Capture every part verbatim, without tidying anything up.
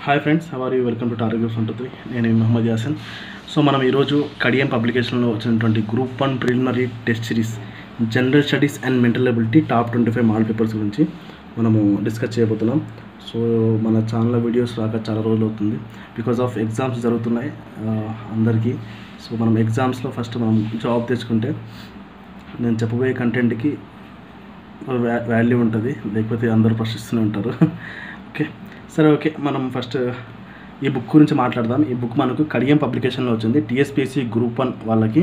Hi friends, how are you? Welcome to target one two three. నేను Mohammed Yasin. So మనం ఈరోజు కడియం పబ్లికేషన్లో వచ్చినటువంటి group one preliminary test series general studies and mental ability top twenty five model papers గురించి మనము discuss చేయబోతున్నాం. So మన channel videos రాక చాలా రోజులు అవుతుంది, బికాజ్ ఆఫ్ ఎగ్జామ్స్ జరుగుతున్నాయి అందరికీ. సో మనం ఎగ్జామ్స్లో ఫస్ట్ మనం జాబ్ తెచ్చుకుంటే నేను చెప్పబోయే కంటెంట్కి వాల్యూ ఉంటుంది, లేకపోతే అందరూ ప్రశ్నిస్తూనే ఉంటారు. ఓకే సరే, ఓకే మనం ఫస్ట్ ఈ బుక్ గురించి మాట్లాడదాం. ఈ బుక్ మనకు కడియం పబ్లికేషన్లో వచ్చింది. టీఎస్పీఎస్సీ గ్రూప్ వన్ వాళ్ళకి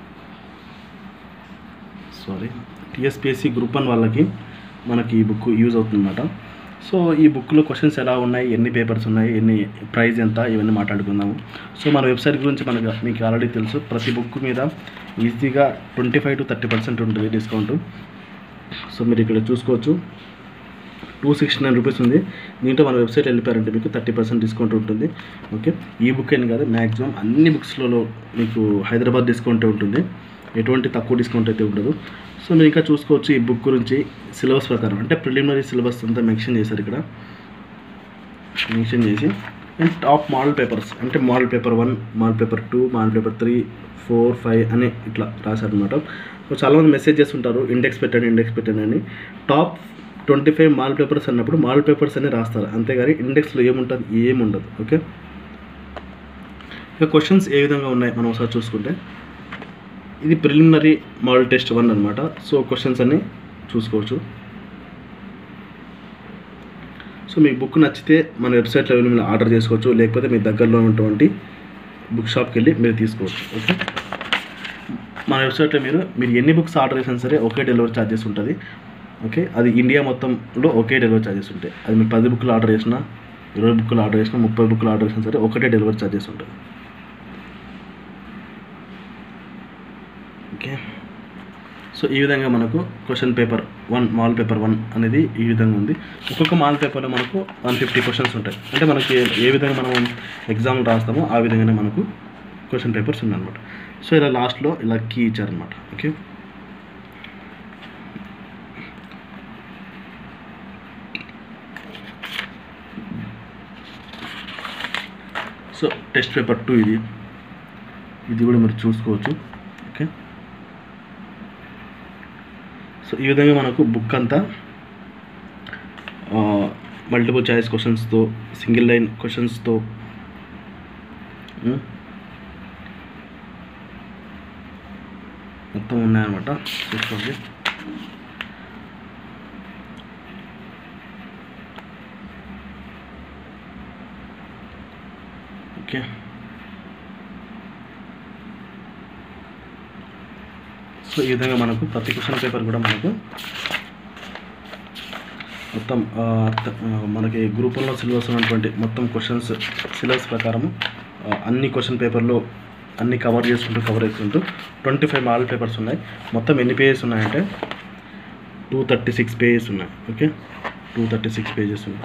సారీ టీఎస్పీఎస్సీ గ్రూప్ వన్ వాళ్ళకి మనకి ఈ బుక్ యూజ్ అవుతుందన్నమాట. సో ఈ బుక్లో క్వశ్చన్స్ ఎలా ఉన్నాయి, ఎన్ని పేపర్స్ ఉన్నాయి, ఎన్ని ప్రైస్ ఎంత, ఇవన్నీ మాట్లాడుకుందాము. సో మన వెబ్సైట్ గురించి మనకు మీకు ఆల్రెడీ తెలుసు. ప్రతి బుక్ మీద ఈజీగా twenty five to thirty percent ఉంటుంది డిస్కౌంట్. సో మీరు ఇక్కడ చూసుకోవచ్చు, టూ సిక్స్టీ నైన్ రూపీస్ ఉంది. దీంట్లో మన వెబ్సైట్ వెళ్ళిపోయారంటే మీకు థర్టీ పర్సెంట్ డిస్కౌంట్ ఉంటుంది. ఓకే, ఈ బుక్ అని కాదు, మ్యాక్సిమం అన్ని బుక్స్లలో మీకు హైదరాబాద్ డిస్కౌంట్ ఉంటుంది, ఎటువంటి తక్కువ డిస్కౌంట్ అయితే ఉండదు. సో మీరు ఇంకా చూసుకోవచ్చు ఈ బుక్ గురించి సిలబస్ ప్రకారం, అంటే ప్రిలిమినరీ సిలబస్ అంతా మెన్షన్ చేశారు ఇక్కడ, మెన్షన్ చేసి అండ్ టాప్ మోడల్ పేపర్స్ అంటే model paper one, model paper two, model paper three, four, five అని ఇట్లా రాశారనమాట. సో చాలామంది మెసేజ్ చేస్తుంటారు ఇండెక్స్ పెట్టండి ఇండెక్స్ పెట్టండి అని. Top twenty five model papers అన్నప్పుడు మాల్ పేపర్స్ అనే రాస్తారు, అంతేగాని ఇండెక్స్లో ఏముంటుంది ఏముండదు. ఓకే, ఇక క్వశ్చన్స్ ఏ విధంగా ఉన్నాయి మనం ఒకసారి చూసుకుంటే, ఇది ప్రిలిమినరీ మోడల్ టెస్ట్ వన్ అనమాట. సో క్వశ్చన్స్ అన్నీ చూసుకోవచ్చు. సో మీకు బుక్ నచ్చితే మన వెబ్సైట్లో వెళ్ళి మీరు ఆర్డర్ చేసుకోవచ్చు, లేకపోతే మీ దగ్గరలో ఉన్నటువంటి బుక్ షాప్కి వెళ్ళి మీరు తీసుకోవచ్చు. ఓకే, మన వెబ్సైట్లో మీరు మీరు ఎన్ని బుక్స్ ఆర్డర్ చేసినా సరే ఒకే డెలివరీ ఛార్జెస్ ఉంటుంది. ఓకే, అది ఇండియా మొత్తంలో ఒకే డెలివరీ ఛార్జెస్ ఉంటాయి. అది మీరు పది బుక్లు ఆర్డర్ చేసినా, ఇరవై బుక్లు ఆర్డర్ చేసినా, ముప్పై బుక్లు ఆర్డర్ చేసినా సరే ఒకటే డెలివరీ ఛార్జెస్ ఉంటుంది. ఓకే, సో ఈ విధంగా మనకు question paper one, model paper one అనేది ఈ విధంగా ఉంది. ఒక్కొక్క మాల్ పేపర్లో మనకు వన్ ఫిఫ్టీ క్వశ్చన్స్ ఉంటాయి. అంటే మనకి ఏ విధంగా మనం ఎగ్జామ్లు రాస్తామో ఆ విధంగానే మనకు క్వశ్చన్ పేపర్స్ ఉన్నాయన్నమాట. సో ఇలా లాస్ట్లో ఇలా కీ ఇచ్చారనమాట. Okay, so test paper two ఇది ఇది కూడా మీరు చూసుకోవచ్చు. ఓకే, సో ఈ విధంగా మనకు బుక్ అంతా మల్టిపుల్ చాయిస్ క్వశ్చన్స్తో, సింగిల్ లైన్ క్వశ్చన్స్తో మొత్తం ఉన్నాయన్నమాట. చూసుకోండి. ఓకే, సో ఈ విధంగా మనకు ప్రతి క్వశ్చన్ పేపర్ కూడా మనకు మొత్తం మనకి గ్రూప్ వన్లో సిలబస్ ఉన్నటువంటి మొత్తం క్వశ్చన్స్ సిలబస్ ప్రకారము అన్ని క్వశ్చన్ పేపర్లో అన్ని కవర్ చేసుకుంటూ కవర్ చేసుకుంటూ ట్వంటీ ఫైవ్ మోడల్ పేపర్స్ ఉన్నాయి. మొత్తం ఎన్ని పేజెస్ ఉన్నాయంటే టూ థర్టీ సిక్స్ పేజెస్ ఉన్నాయి. Okay, two thirty six pages ఉన్నాయి.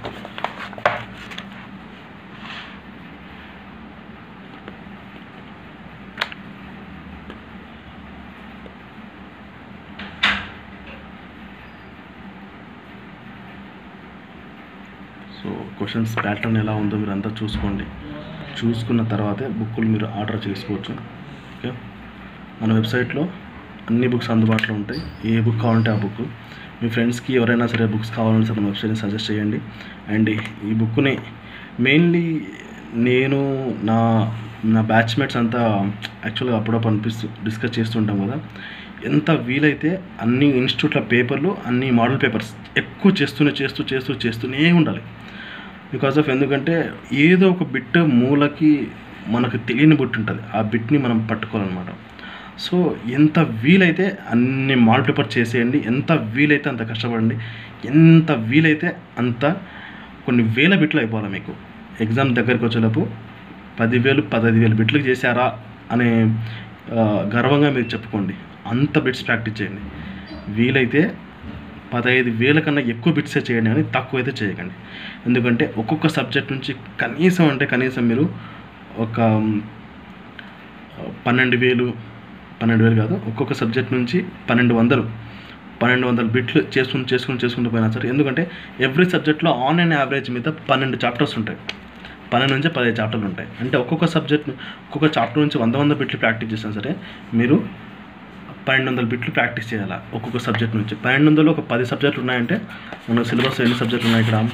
సో క్వశ్చన్స్ ప్యాటర్న్ ఎలా ఉందో మీరు అంతా చూసుకోండి. చూసుకున్న తర్వాతే బుక్కులు మీరు ఆర్డర్ చేసుకోవచ్చు. ఓకే, మన వెబ్సైట్లో అన్ని బుక్స్ అందుబాటులో ఉంటాయి. ఏ బుక్ కావాలంటే ఆ బుక్. మీ ఫ్రెండ్స్కి ఎవరైనా సరే బుక్స్ కావాలంటే మన వెబ్సైట్ని సజెస్ట్ చేయండి. అండ్ ఈ బుక్ని మెయిన్లీ నేను నా నా బ్యాచ్మేట్స్ అంతా యాక్చువల్గా అప్పుడప్పుడు అనిపిస్తూ డిస్కస్ చేస్తుంటాం కదా, ఎంత వీలైతే అన్ని ఇన్స్టిట్యూట్ల పేపర్లు, అన్ని మోడల్ పేపర్స్ ఎక్కువ చేస్తూనే చేస్తూ చేస్తూ చేస్తూనే ఉండాలి. బికాస్ ఆఫ్ ఎందుకంటే ఏదో ఒక బిట్ మూలకి మనకు తెలియని బిట్ ఉంటుంది, ఆ బిట్ని మనం పట్టుకోవాలన్నమాట. సో ఎంత వీలైతే అన్ని మోడల్ పేపర్ చేసేయండి, ఎంత వీలైతే అంత కష్టపడండి, ఎంత వీలైతే అంత కొన్ని వేల బిట్లు అయిపోవాలి. మీకు ఎగ్జామ్ దగ్గరికి వచ్చేలోపు పదివేలు పదహైదు వేలు బిట్లు చేశారా అనే గర్వంగా మీరు చెప్పుకోండి. అంత బిట్స్ ప్రాక్టీస్ చేయండి. వీలైతే పదహైదు వేల కన్నా ఎక్కువ బిట్సే చేయండి, కానీ తక్కువ అయితే చేయకండి. ఎందుకంటే ఒక్కొక్క సబ్జెక్ట్ నుంచి కనీసం అంటే కనీసం మీరు ఒక పన్నెండు వేలు పన్నెండు వేలు కాదు ఒక్కొక్క సబ్జెక్ట్ నుంచి పన్నెండు వందలు పన్నెండు వందల బిట్లు చేసుకుని చేసుకుని చేసుకుంటూ పోయినా సరే, ఎందుకంటే ఎవ్రీ సబ్జెక్ట్లో ఆన్ అండ్ యావరేజ్ మీద పన్నెండు చాప్టర్స్ ఉంటాయి. పన్నెండు నుంచి పదిహేను చాప్టర్లు ఉంటాయి. అంటే ఒక్కొక్క సబ్జెక్ట్ ఒక్కొక్క చాప్టర్ నుంచి వంద వంద బిట్లు ప్రాక్టీస్ చేసినా సరే మీరు పన్నెండు వందల బిట్లు ప్రాక్టీస్ చేయాలి ఒక్కొక్క సబ్జెక్ట్ నుంచి. పన్నెండు వందలు ఒక పది సబ్జెక్టులు ఉన్నాయంటే మనకు సిలబస్ ఎన్ని సబ్జెక్టులు ఉన్నాయి ఇక్కడ?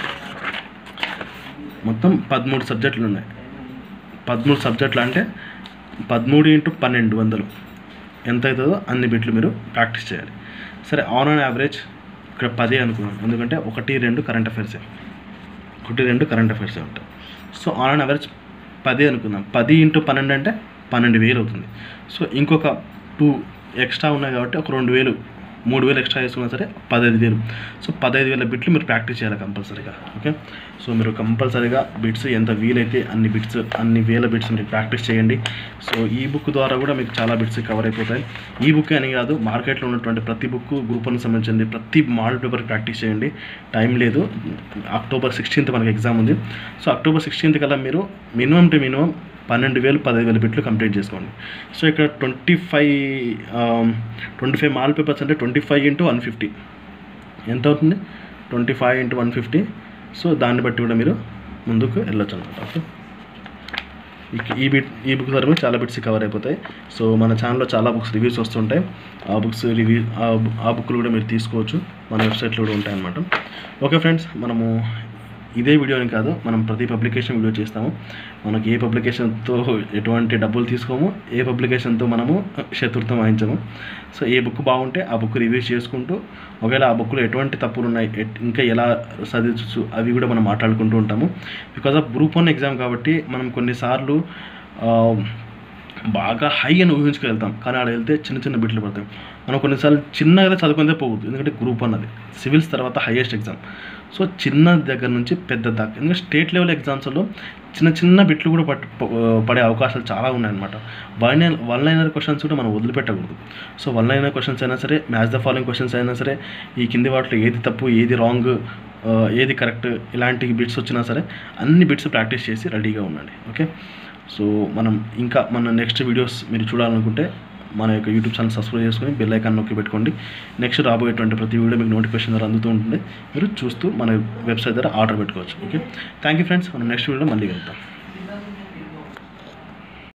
మొత్తం పదమూడు సబ్జెక్టులు ఉన్నాయి. పదమూడు సబ్జెక్టులు అంటే పదమూడు ఇంటూ పన్నెండు వందలు ఎంత అవుతుందో అన్ని బిట్లు మీరు ప్రాక్టీస్ చేయాలి. సరే, ఆన్ ఆన్ యావరేజ్ ఇక్కడ పది అనుకున్నాను, ఎందుకంటే ఒకటి రెండు కరెంట్ అఫైర్సే ఒకటి రెండు కరెంట్ అఫైర్సే ఉంటాయి. సో ఆన్ ఆన్ యావరేజ్ పది అనుకుందాం. పది ఇంటూ పన్నెండు అంటే పన్నెండు వేలు అవుతుంది. సో ఇంకొక టూ ఎక్స్ట్రా ఉన్నాయి కాబట్టి ఒక రెండు వేలు మూడు వేలు ఎక్స్ట్రా వేసుకున్నా సరే పదహైదు వేలు. సో పదహైదు వేల బిట్లు మీరు ప్రాక్టీస్ చేయాలి కంపల్సరీగా. ఓకే, సో మీరు కంపల్సరీగా బిట్స్ ఎంత వీలైతే అన్ని బిట్స్ అన్ని వేల బిట్స్ మీరు ప్రాక్టీస్ చేయండి. సో ఈ బుక్ ద్వారా కూడా మీకు చాలా బిట్స్ కవర్ అయిపోతాయి. ఈ బుక్ అని కాదు, మార్కెట్లో ఉన్నటువంటి ప్రతి బుక్ గ్రూప్ వన్కి సంబంధించింది ప్రతి మోడల్ పేపర్ ప్రాక్టీస్ చేయండి. టైం లేదు, అక్టోబర్ సిక్స్టీన్త్ మనకి ఎగ్జామ్ ఉంది. సో అక్టోబర్ సిక్స్టీన్త్ కల్లా మీరు మినిమం టు మినిమం పన్నెండు వేలు పదహైదు వేల బిట్లు కంప్లీట్ చేసుకోండి. సో ఇక్కడ twenty five twenty five model papers అంటే twenty five into one fifty ఎంత అవుతుంది? Twenty five into one fifty. So దాన్ని బట్టి కూడా మీరు ముందుకు వెళ్ళొచ్చు అనమాట. ఓకే, ఈ బిట్ ఈ బుక్ ద్వారా చాలా బిట్స్ కవర్ అయిపోతాయి. సో మన ఛానల్లో చాలా బుక్స్ రివ్యూస్ వస్తుంటాయి. ఆ బుక్స్ రివ్యూ ఆ బుక్లు కూడా మీరు తీసుకోవచ్చు, మన వెబ్సైట్లో కూడా ఉంటాయి అన్నమాట. ఓకే ఫ్రెండ్స్, మనము ఇదే వీడియోని కాదు, మనం ప్రతి పబ్లికేషన్ వీడియో చేస్తాము. మనకి ఏ పబ్లికేషన్తో ఎటువంటి డబ్బులు తీసుకోము, ఏ పబ్లికేషన్తో మనము శత్రుత్వం వహించము. సో ఏ బుక్ బాగుంటే ఆ బుక్ రివ్యూస్ చేసుకుంటూ, ఒకవేళ ఆ బుక్లో ఎటువంటి తప్పులు ఉన్నాయి, ఇంకా ఎలా చదివచ్చు అవి కూడా మనం మాట్లాడుకుంటూ ఉంటాము. Because of group one exam కాబట్టి మనం కొన్నిసార్లు బాగా హై అని ఊహించుకు వెళ్తాం, కానీ అక్కడ వెళ్తే చిన్న చిన్న బిట్లు పడతాయి. మనం కొన్నిసార్లు చిన్నగా చదువుకుంటే పోవద్దు, ఎందుకంటే గ్రూప్ వన్ అది సివిల్స్ తర్వాత హైయెస్ట్ ఎగ్జామ్. సో చిన్న దగ్గర నుంచి పెద్ద దాకా, ఎందుకంటే స్టేట్ లెవెల్ ఎగ్జామ్స్లో చిన్న చిన్న బిట్లు కూడా పట్టు పడే అవకాశాలు చాలా ఉన్నాయన్నమాట. వన్ వన్ లైనర్ క్వశ్చన్స్ కూడా మనం వదిలిపెట్టకూడదు. సో వన్ లైనర్ క్వశ్చన్స్ అయినా సరే, మ్యాచ్ ద ఫాలోయింగ్ క్వశ్చన్స్ అయినా సరే, ఈ కింది వాటిలో ఏది తప్పు ఏది రాంగ్ ఏది కరెక్ట్ ఇలాంటి బిట్స్ వచ్చినా సరే అన్ని బిట్స్ ప్రాక్టీస్ చేసి రెడీగా ఉండండి. ఓకే, సో మనం ఇంకా మన నెక్స్ట్ వీడియోస్ మీరు చూడాలనుకుంటే మన యొక్క యూట్యూబ్ ఛానల్ సబ్స్క్రైబ్ చేసుకొని బెల్ ఐకాన్ నొక్కి పెట్టుకోండి. నెక్స్ట్ రాబోయేటువంటి ప్రతి వీడియో మీకు నోటిఫికేషన్ ద్వారా అందుతూ ఉంటుంది. మీరు చూస్తూ మన వెబ్సైట్ ద్వారా ఆర్డర్ పెట్టుకోవచ్చు. ఓకే, థ్యాంక్ యూ ఫ్రెండ్స్, మనం నెక్స్ట్ వీడియోలో మళ్ళీ వెళ్తాం.